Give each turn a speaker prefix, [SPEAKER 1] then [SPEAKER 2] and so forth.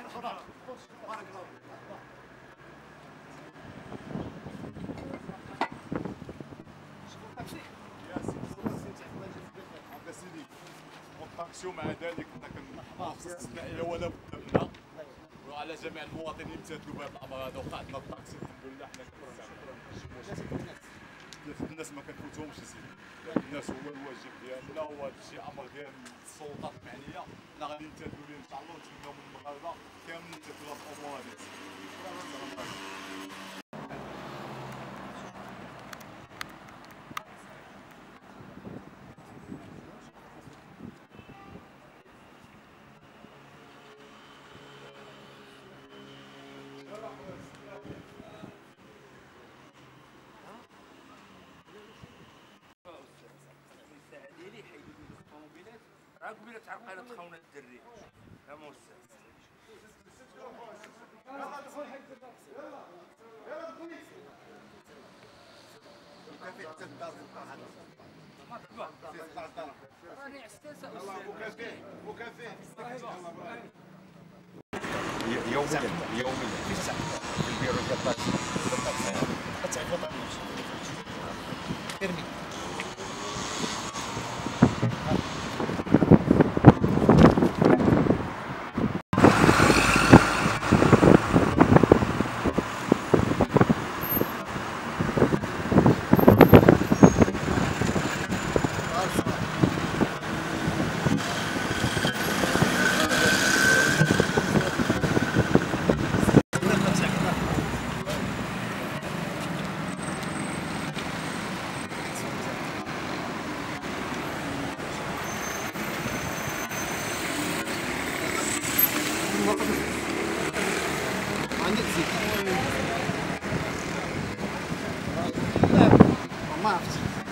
[SPEAKER 1] مع ذلك كنخصص استثنائيه ولا بد منها، وعلى جميع المواطنين يمتثلوا بهذا الامر هذا. وقع عندنا الطاكسي الحمد لله حنا كنستعملوا. الناس ما كنفوتهمش اسيدي، الناس هو الواجب ديالنا وهذا الشيء امر ديال السلطات المعنيه، حنا غادي نمتثلوا ليه ان شاء الله، ونتمناو من المغاربه كاملين يمتثلوا هذه الامور هذه.
[SPEAKER 2] قبيله تعرقلت خونا الدري يا موسى.
[SPEAKER 3] يوميا في الساعه في البيرو ديال الطاكسي تعرف ارمي ما عرفتش.